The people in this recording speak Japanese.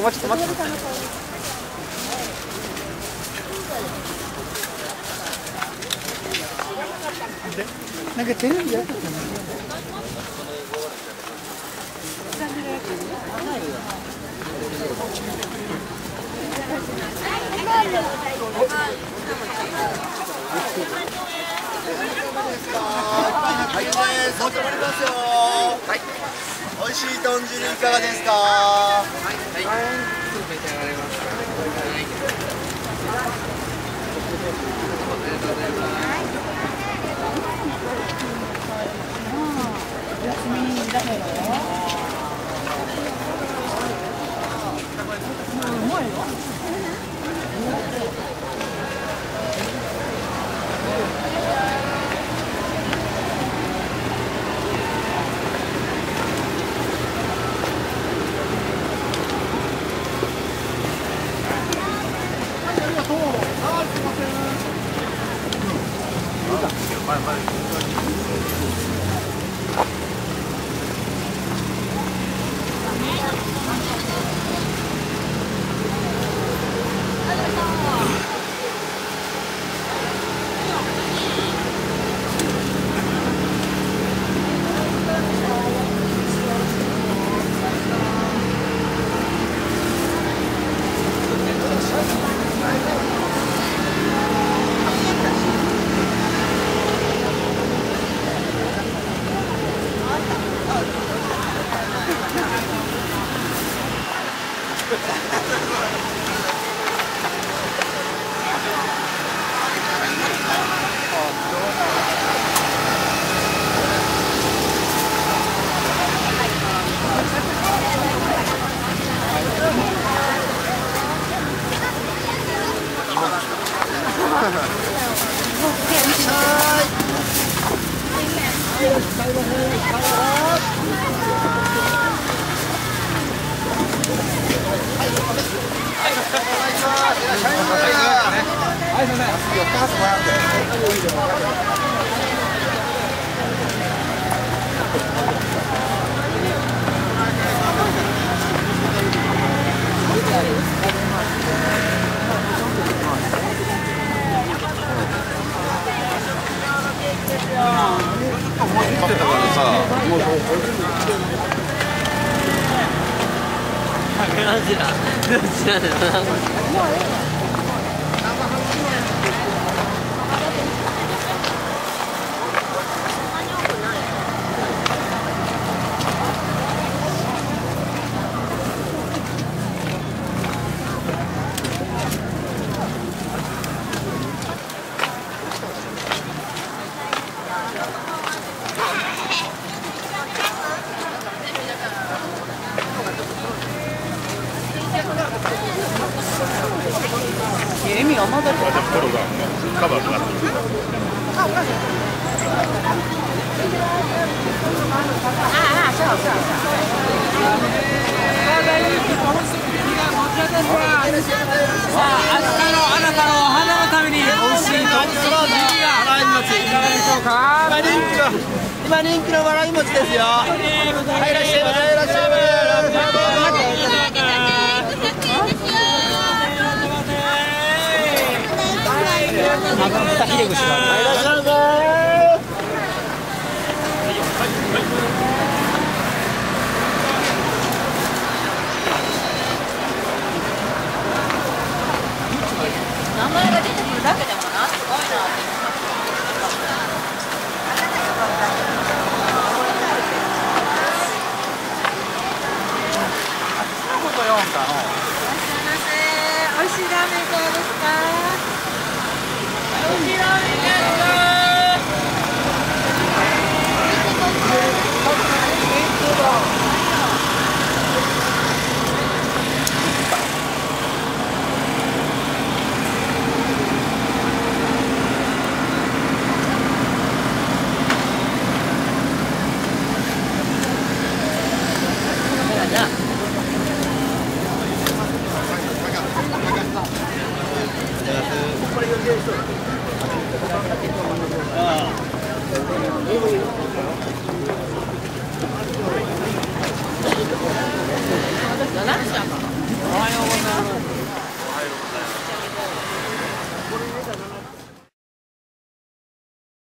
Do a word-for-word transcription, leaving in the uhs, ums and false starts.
もうちょっと待って。なんかテレビでやってたの。 はいです。お止まりますよ。はい。美味しい豚汁いかがですか。はい。はい。召し上がれますか。はい。ありがとうございます。休みだけど。うまいよ。今人気のわらび餅ですよ。はい、いらっしゃいませ。いらっしゃいませ。名前が出てくるだけでもな、すごいな。いらっしゃいませ。美味しいラーメンいかがですか。美味しいラーメンいかがですか。ななじゃん。 おはようございます。